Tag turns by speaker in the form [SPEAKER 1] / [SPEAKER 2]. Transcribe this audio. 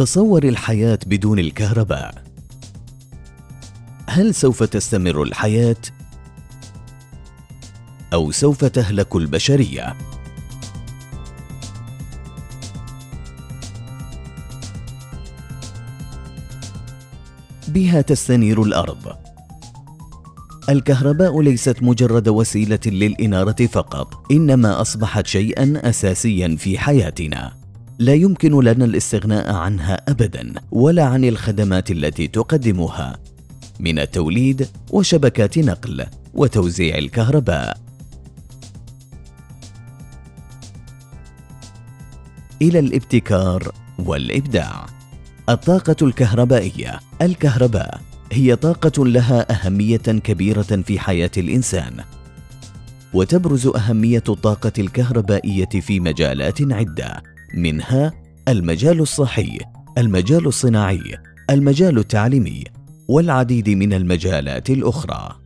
[SPEAKER 1] تصور الحياة بدون الكهرباء. هل سوف تستمر الحياة أو سوف تهلك البشرية؟ بها تستنير الأرض. الكهرباء ليست مجرد وسيلة للإنارة فقط، إنما أصبحت شيئاً أساسياً في حياتنا، لا يمكن لنا الاستغناء عنها أبداً، ولا عن الخدمات التي تقدمها من التوليد وشبكات نقل وتوزيع الكهرباء إلى الابتكار والإبداع. الطاقة الكهربائية. الكهرباء هي طاقة لها أهمية كبيرة في حياة الإنسان، وتبرز أهمية الطاقة الكهربائية في مجالات عدة، منها المجال الصحي، المجال الصناعي، المجال التعليمي، والعديد من المجالات الأخرى.